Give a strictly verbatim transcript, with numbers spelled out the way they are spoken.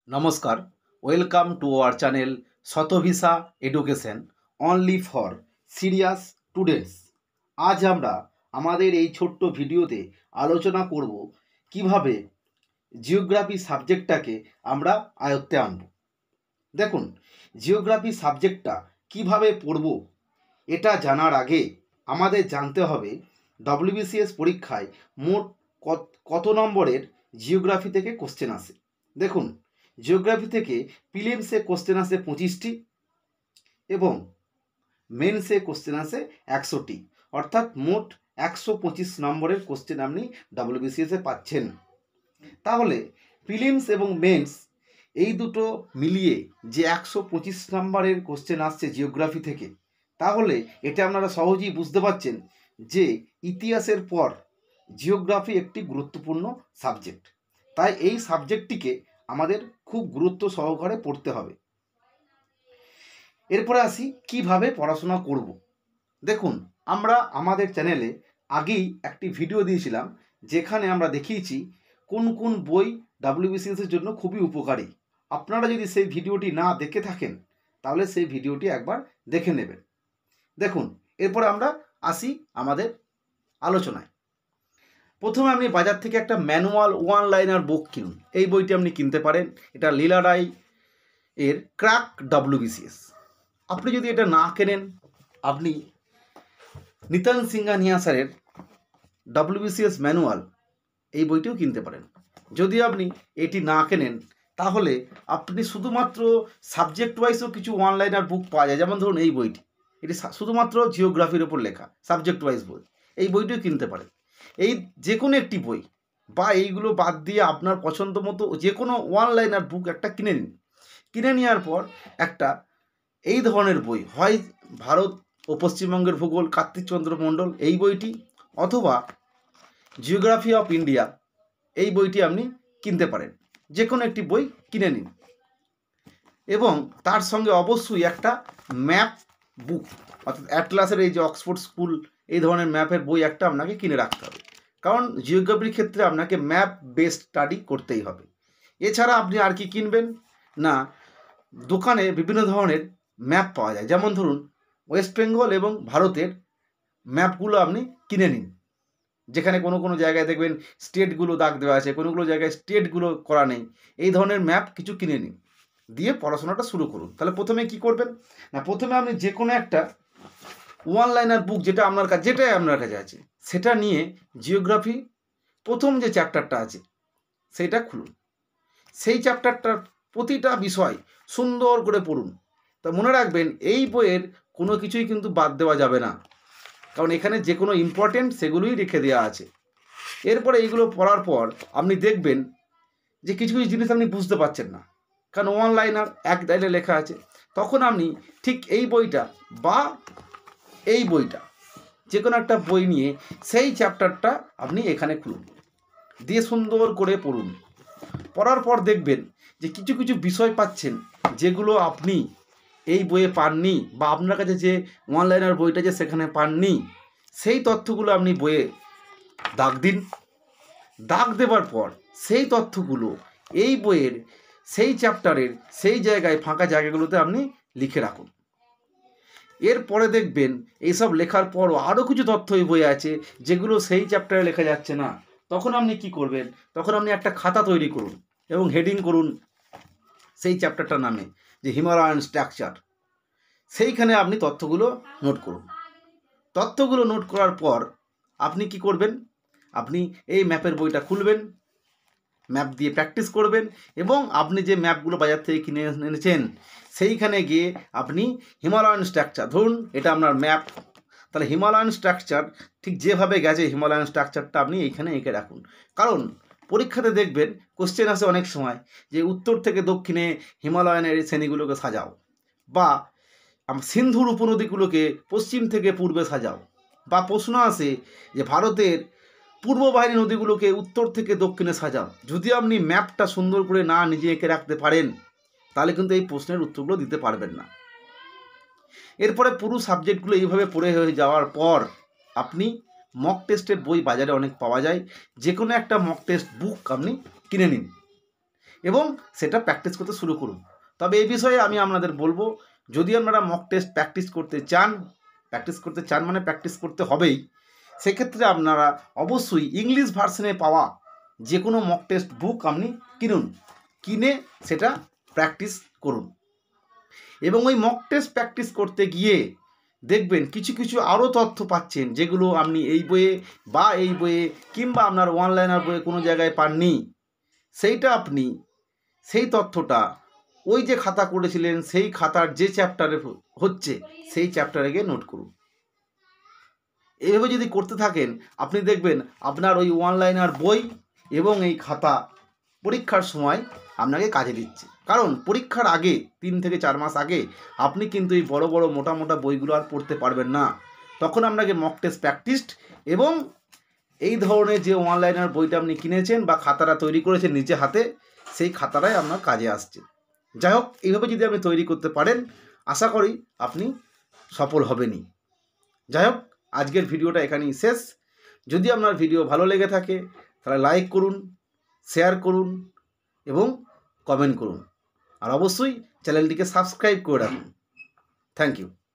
নমস্কার, welcome to our channel Shatabhisha education only for serious students. আজ আমরা আমাদের এই ছোট্ট ভিডিওতে আলোচনা করব কিভাবে জিওগ্রাফি সাবজেক্টটাকে আমরা আয়ত্তে আনব। দেখুন, জিওগ্রাফি সাবজেক্টটা কিভাবে পড়ব এটা জানার আগে আমাদের জানতে হবে ডব্লিউবিসিএস পরীক্ষায় মোট কত নম্বরের জিওগ্রাফি থেকে কোশ্চেন আসে। দেখুন, জিওগ্রাফি থেকে প্রিলিমসে কোশ্চেন আসে পঁচিশটি এবং মেন্সে কোশ্চেন আসে একশোটি, অর্থাৎ মোট একশো পঁচিশ নম্বরের কোশ্চেন আপনি ডব্লিউবিসিএসে পাচ্ছেন। তাহলে প্রিলিমস এবং মেন্স এই দুটো মিলিয়ে যে একশো পঁচিশ নম্বরের কোশ্চেন আসছে জিওগ্রাফি থেকে, তাহলে এটা আপনারা সহজেই বুঝতে পারছেন যে ইতিহাসের পর জিওগ্রাফি একটি গুরুত্বপূর্ণ সাবজেক্ট। তাই এই সাবজেক্টটিকে আমাদের খুব গুরুত্ব সহকারে পড়তে হবে। এরপরে আসি কিভাবে পড়াশোনা করব। দেখুন, আমরা আমাদের চ্যানেলে আগেই একটি ভিডিও দিয়েছিলাম যেখানে আমরা দেখিয়েছি কোন কোন বই ডব্লিউবিসিএস এর জন্য খুবই উপকারী। আপনারা যদি সেই ভিডিওটি না দেখে থাকেন তাহলে সেই ভিডিওটি একবার দেখে নেবেন। দেখুন, এরপরে আমরা আসি আমাদের আলোচনায়। প্রথমে আপনি বাজার থেকে একটা ম্যানুয়াল ওয়ান লাইনার বুক কিনুন। এই বইটি আপনি কিনতে পারেন, এটা লীলা রায় এর ক্র্যাক ডব্লিউবিসিএস। আপনি যদি এটা না কেনেন, আপনি নিতান সিংহানিয়া স্যারের ডব্লিউবিসিএস ম্যানুয়াল এই বইটিও কিনতে পারেন। যদি আপনি এটি না কেনেন তাহলে আপনি শুধুমাত্র সাবজেক্ট ওয়াইজও কিছু ওয়ান লাইনার বুক পাওয়া যায়। যেমন ধরুন এই বইটি, এটি শুধুমাত্র জিওগ্রাফির ওপর লেখা সাবজেক্ট ওয়াইজ বই, এই বইটিও কিনতে পারেন। এই যে কোনো একটি বই বা এইগুলো বাদ দিয়ে আপনার পছন্দ মতো যে কোনো ওয়ান লাইনার বুক একটা কিনে নিন। কিনে নেওয়ার পর একটা এই ধরনের বই, হয় ভারত ও পশ্চিমবঙ্গের ভূগোল কার্তিকচন্দ্র মণ্ডল এই বইটি, অথবা জিওগ্রাফি অফ ইন্ডিয়া এই বইটি আপনি কিনতে পারেন। যে কোনো একটি বই কিনে নিন এবং তার সঙ্গে অবশ্যই একটা ম্যাপ বুক, অর্থাৎ অ্যাটলাসের এই যে অক্সফোর্ড স্কুল এই ধরনের ম্যাপের বই একটা আপনাকে কিনে রাখতে হবে, কারণ জিওগ্রাফির ক্ষেত্রে আপনাকে ম্যাপ বেসড স্টাডি করতেই হবে। এছাড়া আপনি আর কি কিনবেন না, দোকানে বিভিন্ন ধরনের ম্যাপ পাওয়া যায়। যেমন ধরুন ওয়েস্ট বেঙ্গল এবং ভারতের ম্যাপগুলো আপনি কিনে নিন, যেখানে কোনো কোনো জায়গায় দেখবেন স্টেটগুলো দাগ দেওয়া আছে, কোনো কোনো জায়গায় স্টেটগুলো করা নেই। এই ধরনের ম্যাপ কিছু কিনে নিন, দিয়ে পড়াশোনাটা শুরু করুন। তাহলে প্রথমে কি করবেন না, প্রথমে আপনি যে কোনো একটা ওয়ান লাইনার বুক যেটা আপনার কাছে যেটাই আপনার কাছে আছে সেটা নিয়ে জিওগ্রাফি প্রথম যে চ্যাপ্টারটা আছে সেইটা খুলুন। সেই চ্যাপ্টারটার প্রতিটা বিষয় সুন্দর করে পড়ুন। তা মনে রাখবেন, এই বইয়ের কোনো কিছুই কিন্তু বাদ দেওয়া যাবে না, কারণ এখানে যে কোনো ইম্পর্টেন্ট সেগুলোই রেখে দেওয়া আছে। এরপরে এইগুলো পড়ার পর আপনি দেখবেন যে কিছু কিছু জিনিস আপনি বুঝতে পারছেন না, কারণ ওয়ান লাইনার এক লাইনে লেখা আছে। তখন আপনি ঠিক এই বইটা বা এই বইটা যে কোনো একটা বই নিয়ে সেই চ্যাপ্টারটা আপনি এখানে খুলুন, দিয়ে সুন্দর করে পড়ুন। পড়ার পর দেখবেন যে কিছু কিছু বিষয় পাচ্ছেন যেগুলো আপনি এই বইয়ে পাননি, বা আপনার কাছে যে ওয়ান লাইনার বইটা যে সেখানে পাননি, সেই তথ্যগুলো আপনি বইয়ে দাগ দিন। দাগ দেওয়ার পর সেই তথ্যগুলো এই বইয়ের সেই চ্যাপ্টারের সেই জায়গায় ফাঁকা জায়গাগুলোতে আপনি লিখে রাখুন। এরপরে দেখবেন এইসব লেখার পরও আরও কিছু তথ্য এই বইয়ে আছে যেগুলো সেই চ্যাপ্টারে লেখা যাচ্ছে না। তখন আপনি কি করবেন, তখন আপনি একটা খাতা তৈরি করুন এবং হেডিং করুন সেই চ্যাপ্টারটার নামে, যে হিমালয়ান স্ট্রাকচার। সেইখানে আপনি তথ্যগুলো নোট করুন। তথ্যগুলো নোট করার পর আপনি কি করবেন, আপনি এই ম্যাপের বইটা খুলবেন, ম্যাপ দিয়ে প্র্যাকটিস করবেন এবং আপনি যে ম্যাপগুলো বাজার থেকে কিনে এনেছেন সেইখানে গিয়ে আপনি হিমালয়ান স্ট্রাকচার, ধরুন এটা আপনার ম্যাপ, তাহলে হিমালয়ান স্ট্রাকচার ঠিক যেভাবে গেছে হিমালয়ান স্ট্রাকচারটা আপনি এইখানে এঁকে রাখুন। কারণ পরীক্ষাতে দেখবেন কোশ্চেন আসে অনেক সময় যে উত্তর থেকে দক্ষিণে হিমালয়ানের শ্রেণীগুলোকে সাজাও, বা সিন্ধুর উপনদীগুলোকে পশ্চিম থেকে পূর্বে সাজাও, বা প্রশ্ন আসে যে ভারতের পূর্ব বাহিনী নদীগুলোকে উত্তর থেকে দক্ষিণে সাজাও। যদি আপনি ম্যাপটা সুন্দর করে না নিজে এঁকে রাখতে পারেন তাহলে কিন্তু এই প্রশ্নের উত্তরগুলো দিতে পারবেন না। এরপরে পুরো সাবজেক্টগুলো এইভাবে পড়ে হয়ে যাওয়ার পর আপনি মক টেস্টের বই বাজারে অনেক পাওয়া যায়, যে কোনো একটা মক টেস্ট বুক আপনি কিনে নিন। এবং সেটা প্র্যাকটিস করতে শুরু করুন। তবে এই বিষয়ে আমি আপনাদের বলবো, যদি আপনারা মক টেস্ট প্র্যাকটিস করতে চান, প্র্যাকটিস করতে চান মানে প্র্যাকটিস করতে হবেই, সেক্ষেত্রে আপনারা অবশ্যই ইংলিশ ভার্সনে পাওয়া যে কোনো মক টেস্ট বুক আপনি কিনুন, কিনে সেটা প্র্যাকটিস করুন। এবং ওই মক টেস্ট প্র্যাকটিস করতে গিয়ে দেখবেন কিছু কিছু আরও তথ্য পাচ্ছেন, যেগুলো আপনি এই বইয়ে বা এই বইয়ে কিংবা আপনার অনলাইনের বইয়ে কোনো জায়গায় পাননি। সেইটা আপনি সেই তথ্যটা ওই যে খাতা করেছিলেন সেই খাতার যে চ্যাপ্টারে হচ্ছে সেই চ্যাপ্টারে গিয়ে নোট করুন। এইভাবে যদি করতে থাকেন আপনি দেখবেন আপনার ওই অনলাইনার বই এবং এই খাতা পরীক্ষার সময় আপনাকে কাজে দিচ্ছে। কারণ পরীক্ষার আগে তিন থেকে চার মাস আগে আপনি কিন্তু এই বড় বড় মোটা মোটা বইগুলো আর পড়তে পারবেন না। তখন আপনাকে মক টেস্ট প্র্যাকটিসড এবং এই ধরনের যে অনলাইনার বইটা আপনি কিনেছেন বা খাতাটা তৈরি করেছেন নিজে হাতে, সেই খাতাটাই আপনার কাজে আসছে। যাই হোক, এইভাবে যদি আপনি তৈরি করতে পারেন আশা করি আপনি সফল হবেনই। যাই হোক, আজকের ভিডিওটা এখানেই শেষ। যদি আপনার ভিডিও ভালো লেগে থাকে তাহলে লাইক করুন, শেয়ার করুন এবং কমেন্ট করুন। আর অবশ্যই চ্যানেলটিকে সাবস্ক্রাইব করে রাখুন। Thank you.